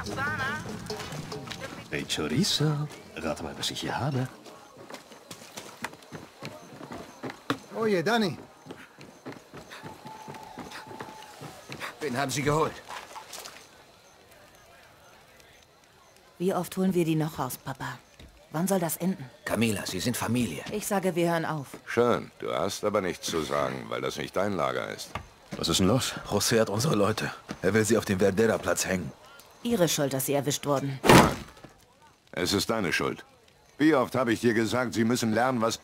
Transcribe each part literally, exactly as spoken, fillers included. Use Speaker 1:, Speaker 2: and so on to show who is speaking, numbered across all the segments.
Speaker 1: Hey, Chorizo. Rate mal, was ich hier habe.
Speaker 2: Oje, Danny.
Speaker 3: Wen haben Sie geholt?
Speaker 4: Wie oft holen wir die noch raus, Papa? Wann soll das enden?
Speaker 3: Camila, Sie sind Familie.
Speaker 4: Ich sage, wir hören auf.
Speaker 5: Schön, du hast aber nichts zu sagen, weil das nicht dein Lager ist.
Speaker 1: Was ist denn los?
Speaker 6: José hat unsere Leute. Er will sie auf dem Verdera-Platz hängen.
Speaker 4: Ihre Schuld, dass Sie erwischt wurden.
Speaker 5: Nein, es ist deine Schuld. Wie oft habe ich dir gesagt, sie müssen lernen, was...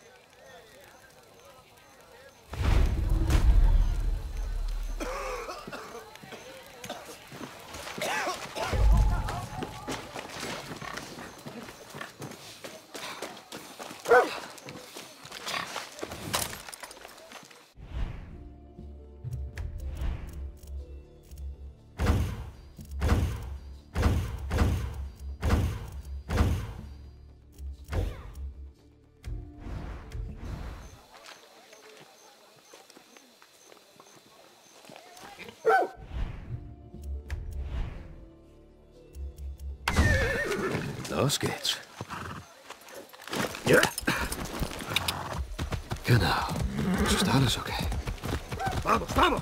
Speaker 1: Los geht's. Ja. Genau. Ist alles okay?
Speaker 2: Vamos, vamos!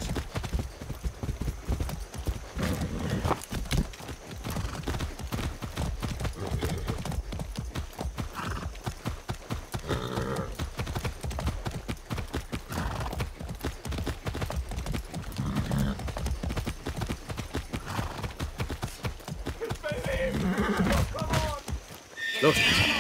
Speaker 1: Los.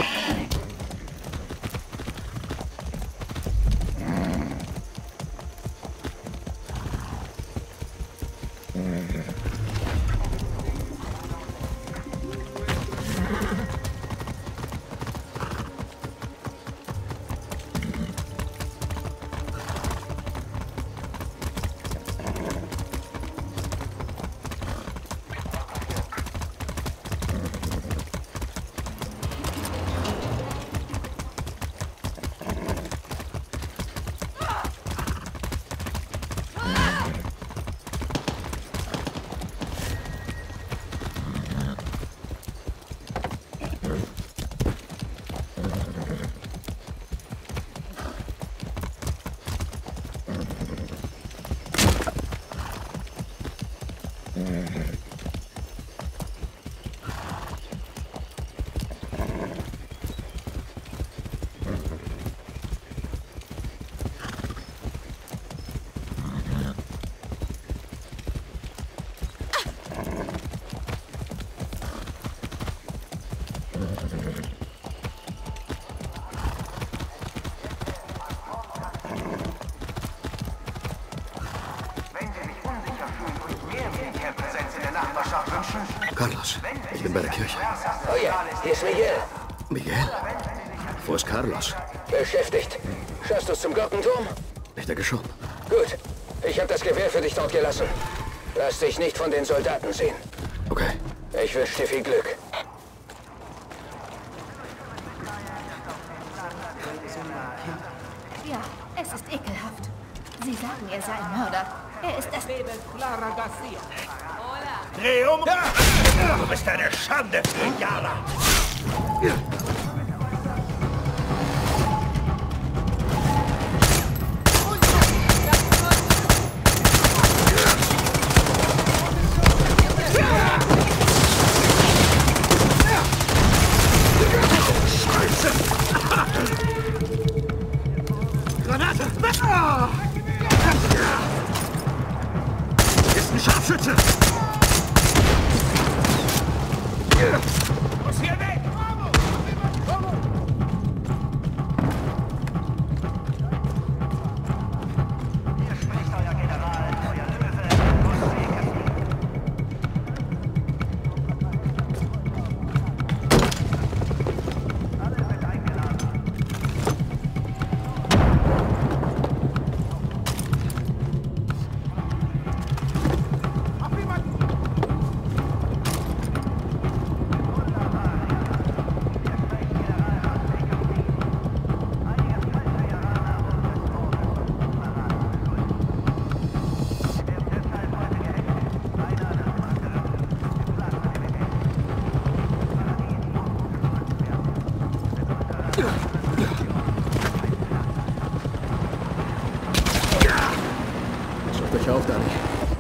Speaker 1: Carlos, ich bin bei der Kirche.
Speaker 3: Oh ja, hier ist Miguel.
Speaker 1: Miguel? Wo ist Carlos?
Speaker 3: Beschäftigt. Schaffst du es zum Glockenturm?
Speaker 1: Ich denke schon.
Speaker 3: Gut. Ich habe das Gewehr für dich dort gelassen. Lass dich nicht von den Soldaten sehen.
Speaker 1: Okay.
Speaker 3: Ich wünsche dir viel Glück.
Speaker 7: Ja, es ist ekelhaft. Sie sagen, er sei ein Mörder. Er ist das...
Speaker 8: Dreh um! Du bist eine Schande für Yara!
Speaker 2: Granate! Ist ein Scharfschütze!
Speaker 8: Muss hier weg!
Speaker 9: Hier spricht euer General, euer Löwe, alle sind eingeladen. Auf jemand
Speaker 2: Macht euch auf, Dani.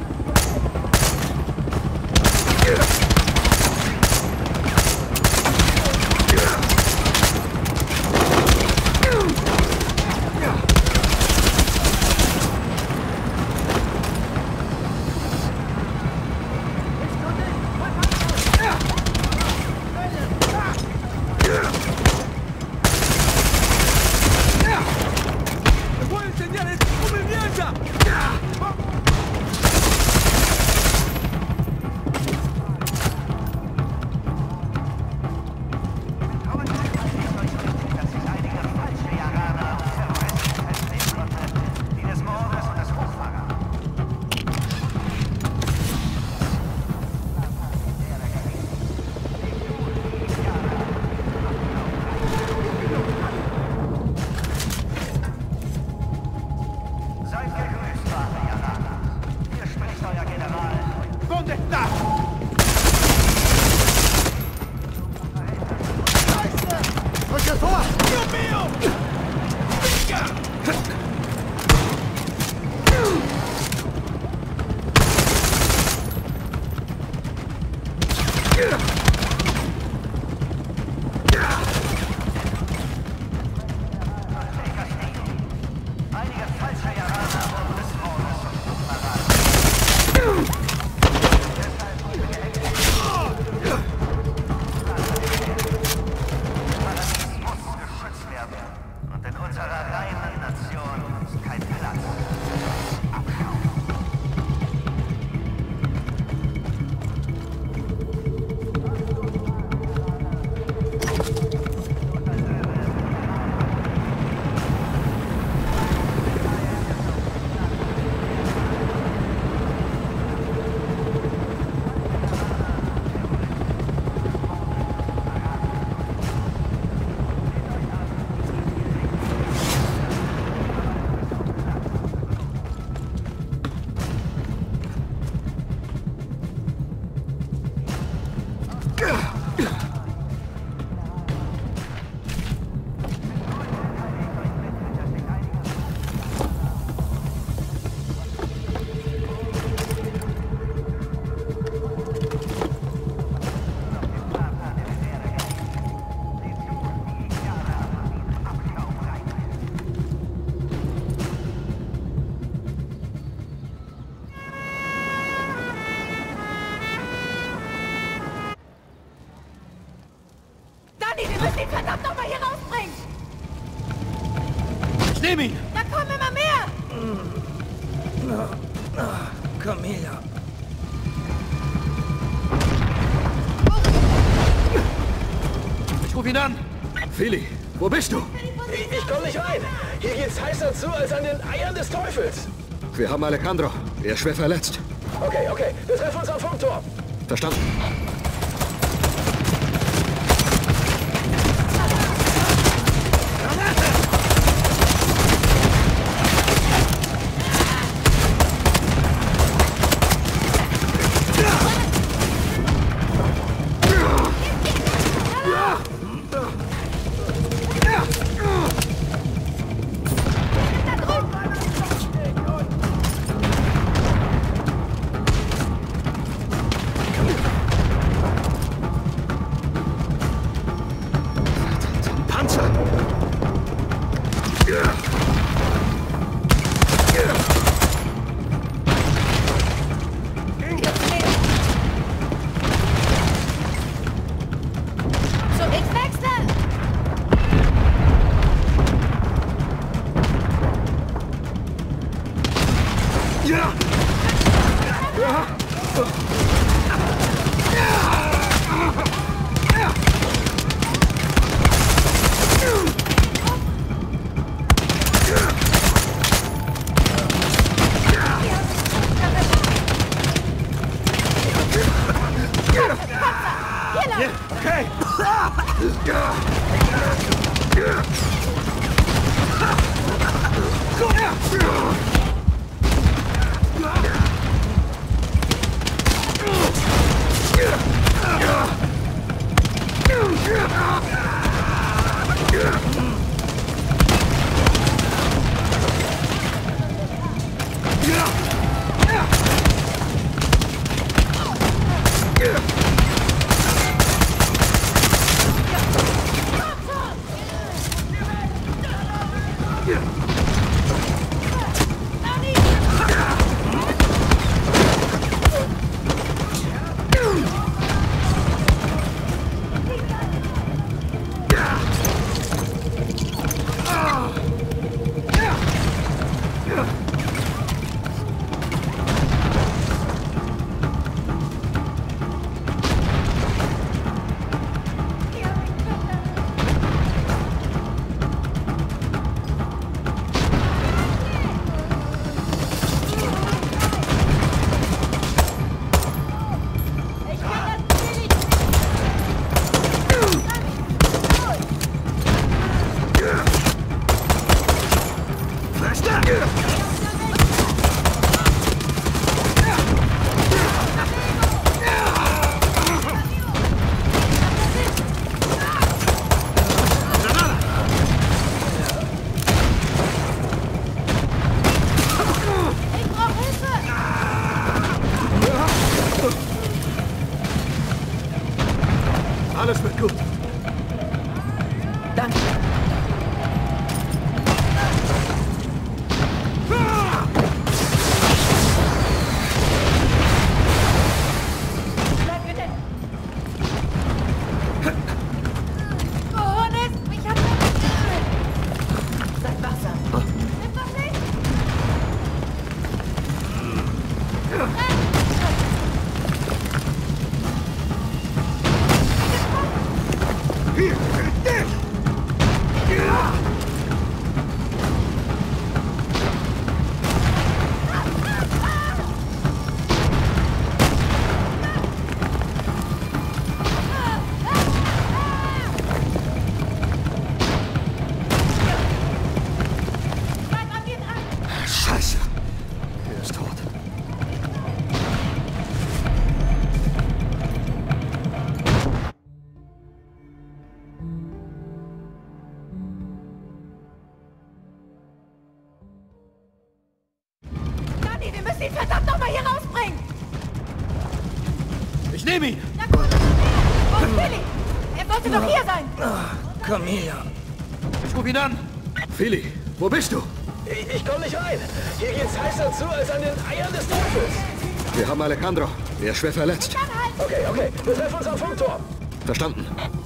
Speaker 7: Verdammt nochmal hier rausbringen!
Speaker 2: Ich nehme ihn!
Speaker 7: Da kommen immer mehr!
Speaker 6: Komm her.
Speaker 2: Ich ruf ihn an! Philly, wo bist du?
Speaker 3: Ich, ich komm nicht rein! Hier geht's heißer zu als an den Eiern des Teufels!
Speaker 2: Wir haben Alejandro. Er ist schwer verletzt.
Speaker 3: Okay, okay. Wir treffen uns am Funkturm.
Speaker 2: Verstanden. Yeah. Alles wird gut.
Speaker 4: Danke.
Speaker 7: Bleib bitte! Cojones, ich hab...
Speaker 4: Seid wachsam.
Speaker 7: Nimm doch nicht!
Speaker 2: Scheiße. Er ist tot.
Speaker 7: Dani, wir müssen ihn verdammt nochmal hier rausbringen!
Speaker 2: Ich nehme ihn.
Speaker 7: Na gut, wo ist Billy? Er sollte doch hier sein!
Speaker 6: Komm her.
Speaker 2: Ich ruf ihn an. Philly, wo bist du?
Speaker 3: Ich, ich komme nicht rein. Hier geht's heißer zu als an den Eiern des Teufels.
Speaker 2: Wir haben Alejandro. Er ist schwer verletzt.
Speaker 3: Okay, okay. Wir treffen uns am Funkturm.
Speaker 2: Verstanden.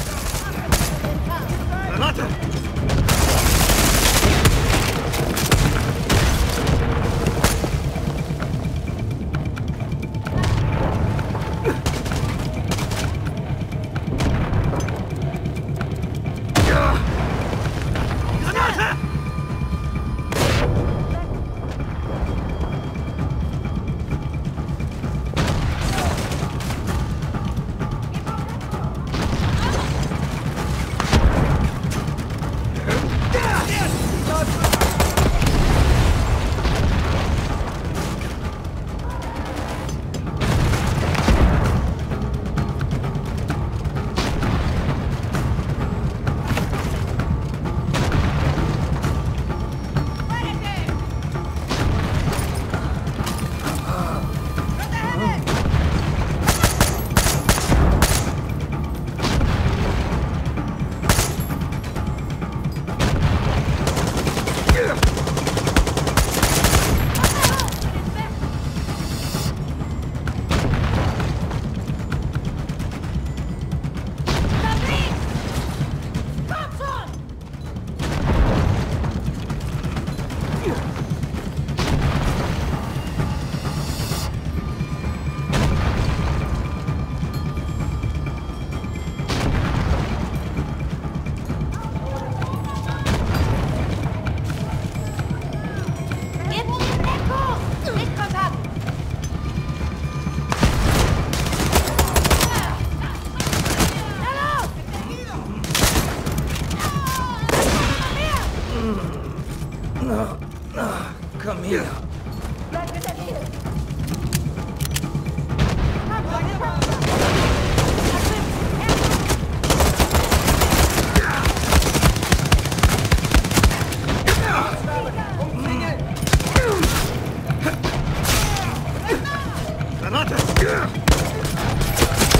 Speaker 2: Granate!
Speaker 6: Komm her.
Speaker 7: Bleib bitte hier!
Speaker 2: Granate!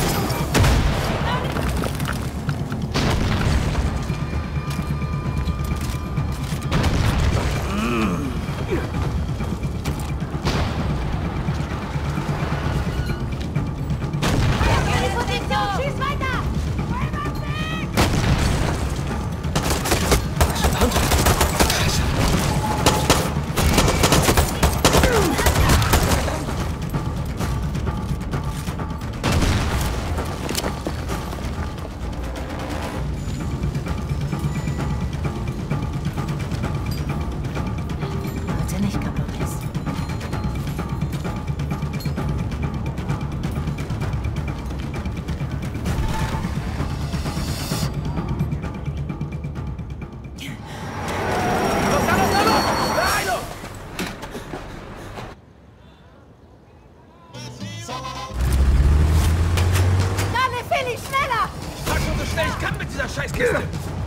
Speaker 2: dieser Scheißkiste!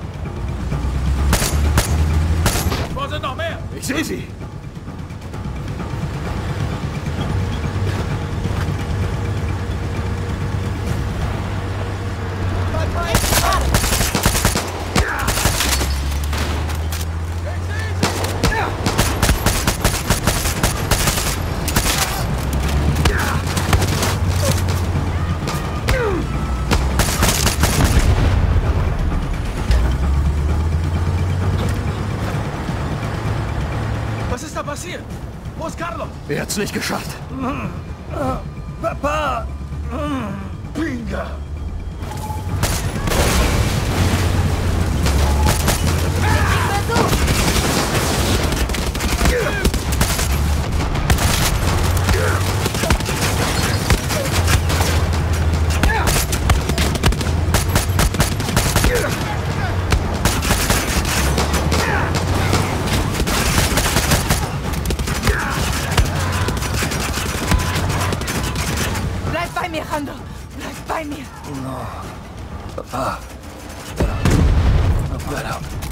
Speaker 2: Wo sind noch mehr? Ich sehe sie!
Speaker 10: Er hat's nicht geschafft.
Speaker 2: Papa! Bingo!
Speaker 10: Bleib bei mir!
Speaker 6: No. Papa. No puedo.